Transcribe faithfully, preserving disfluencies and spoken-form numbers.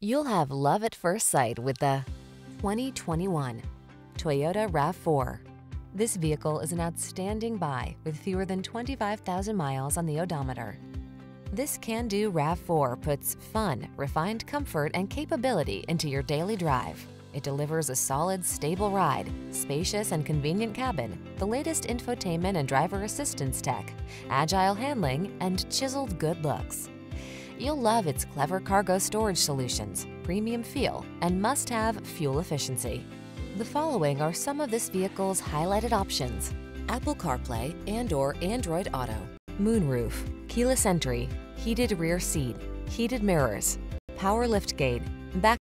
You'll have love at first sight with the twenty twenty-one Toyota RAV four. This vehicle is an outstanding buy with fewer than twenty-five thousand miles on the odometer. This can-do RAV four puts fun, refined comfort, and capability into your daily drive. It delivers a solid, stable ride, spacious and convenient cabin, the latest infotainment and driver assistance tech, agile handling, and chiseled good looks. You'll love its clever cargo storage solutions, premium feel, and must-have fuel efficiency. The following are some of this vehicle's highlighted options: Apple CarPlay and or Android Auto, moonroof, keyless entry, heated rear seat, heated mirrors, power liftgate, back